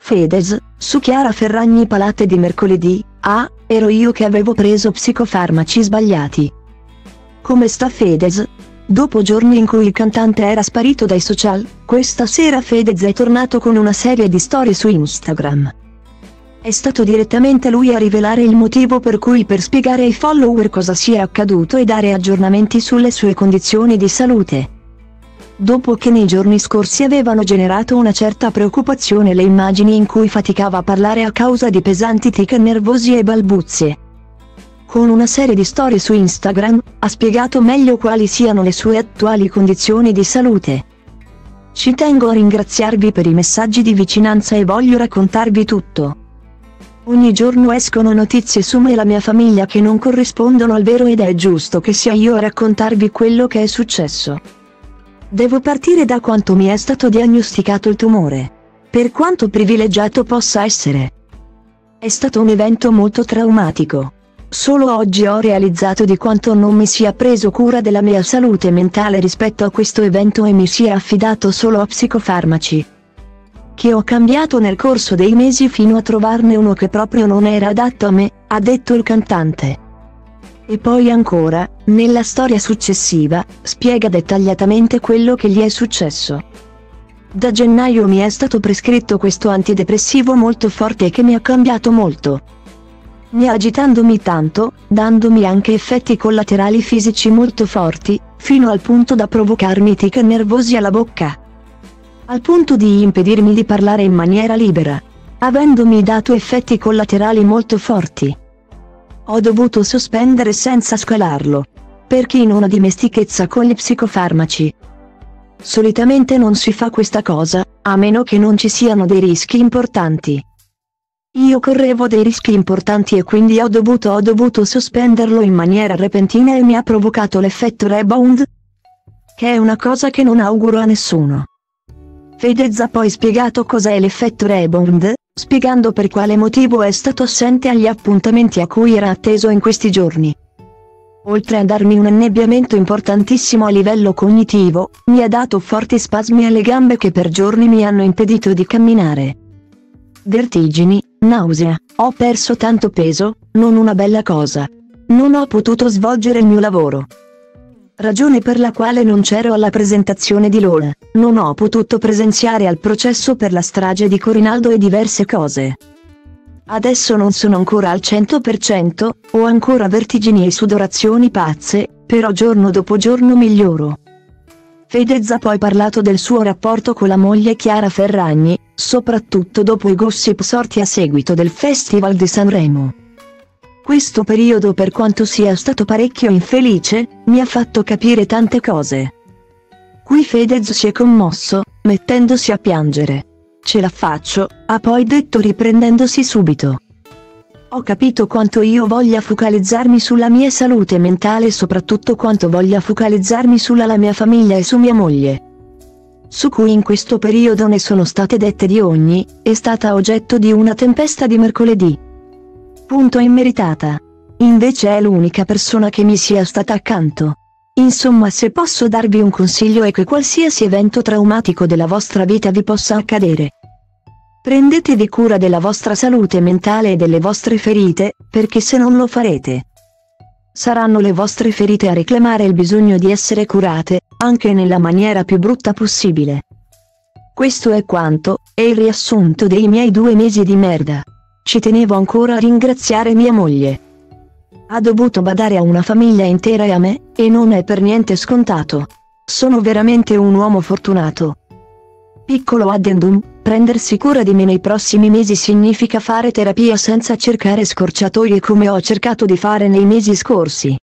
Fedez, su Chiara Ferragni Palate di mercoledì: ah, ero io che avevo preso psicofarmaci sbagliati. Come sta Fedez? Dopo giorni in cui il cantante era sparito dai social, questa sera Fedez è tornato con una serie di storie su Instagram. È stato direttamente lui a rivelare il motivo per spiegare ai follower cosa sia accaduto e dare aggiornamenti sulle sue condizioni di salute. Dopo che nei giorni scorsi avevano generato una certa preoccupazione le immagini in cui faticava a parlare a causa di pesanti tic nervosi e balbuzie. Con una serie di storie su Instagram, ha spiegato meglio quali siano le sue attuali condizioni di salute. Ci tengo a ringraziarvi per i messaggi di vicinanza e voglio raccontarvi tutto. Ogni giorno escono notizie su me e la mia famiglia che non corrispondono al vero ed è giusto che sia io a raccontarvi quello che è successo. Devo partire da quanto mi è stato diagnosticato il tumore. Per quanto privilegiato possa essere, è stato un evento molto traumatico. Solo oggi ho realizzato di quanto non mi sia preso cura della mia salute mentale rispetto a questo evento e mi sia affidato solo a psicofarmaci, che ho cambiato nel corso dei mesi fino a trovarne uno che proprio non era adatto a me, ha detto il cantante. E poi ancora, nella storia successiva, spiega dettagliatamente quello che gli è successo. Da gennaio mi è stato prescritto questo antidepressivo molto forte che mi ha cambiato molto, mi agitandomi tanto, dandomi anche effetti collaterali fisici molto forti, fino al punto da provocarmi tic nervosi alla bocca, al punto di impedirmi di parlare in maniera libera, avendomi dato effetti collaterali molto forti. Ho dovuto sospendere senza scalarlo. Per chi non ha dimestichezza con gli psicofarmaci, solitamente non si fa questa cosa, a meno che non ci siano dei rischi importanti. Io correvo dei rischi importanti e quindi ho dovuto sospenderlo in maniera repentina e mi ha provocato l'effetto rebound, che è una cosa che non auguro a nessuno. Fedez ha poi spiegato cos'è l'effetto rebound, spiegando per quale motivo è stato assente agli appuntamenti a cui era atteso in questi giorni. Oltre a darmi un annebbiamento importantissimo a livello cognitivo, mi ha dato forti spasmi alle gambe che per giorni mi hanno impedito di camminare. Vertigini, nausea, ho perso tanto peso, non una bella cosa. Non ho potuto svolgere il mio lavoro. Ragione per la quale non c'ero alla presentazione di Lola, non ho potuto presenziare al processo per la strage di Corinaldo e diverse cose. Adesso non sono ancora al 100%, ho ancora vertigini e sudorazioni pazze, però giorno dopo giorno miglioro. Fedez ha poi parlato del suo rapporto con la moglie Chiara Ferragni, soprattutto dopo i gossip sorti a seguito del Festival di Sanremo. Questo periodo, per quanto sia stato parecchio infelice, mi ha fatto capire tante cose. Qui Fedez si è commosso, mettendosi a piangere. Ce la faccio, ha poi detto riprendendosi subito. Ho capito quanto io voglia focalizzarmi sulla mia salute mentale e soprattutto quanto voglia focalizzarmi sulla la mia famiglia e su mia moglie, su cui in questo periodo ne sono state dette di ogni, è stata oggetto di una tempesta di mercoledì. Punto immeritata. Invece è l'unica persona che mi sia stata accanto. Insomma, se posso darvi un consiglio è che qualsiasi evento traumatico della vostra vita vi possa accadere, prendetevi cura della vostra salute mentale e delle vostre ferite, perché se non lo farete, saranno le vostre ferite a reclamare il bisogno di essere curate, anche nella maniera più brutta possibile. Questo è quanto, è il riassunto dei miei 2 mesi di merda. Ci tenevo ancora a ringraziare mia moglie. Ha dovuto badare a una famiglia intera e a me, e non è per niente scontato. Sono veramente un uomo fortunato. Piccolo addendum, prendersi cura di me nei prossimi mesi significa fare terapia senza cercare scorciatoie come ho cercato di fare nei mesi scorsi.